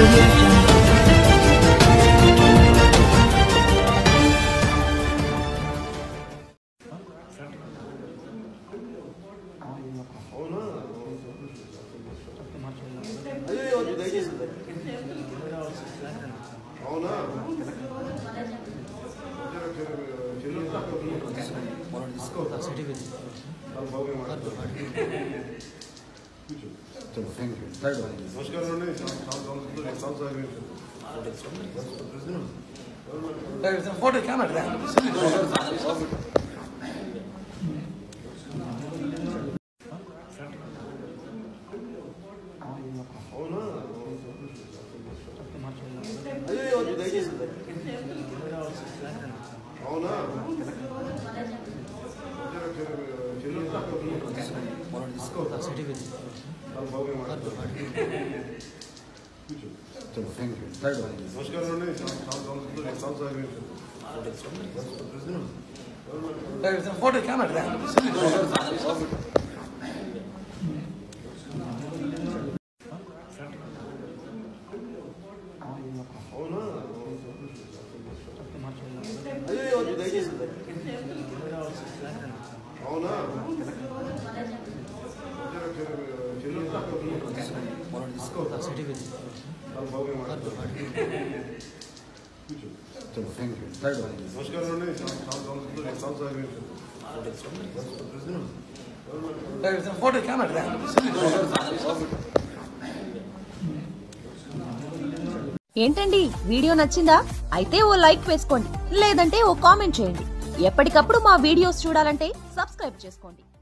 Audio Jungle. Photo camera photo camera photo camera ఏంటండి video నచ్చిందా? అయితే ఓ లైక్ వేసుకోండి, లేదంటే ఓ కామెంట్ చేయండి. ఎప్పటికప్పుడు మా వీడియోస్ చూడాలంటే సబ్స్క్రైబ్ చేసుకోండి.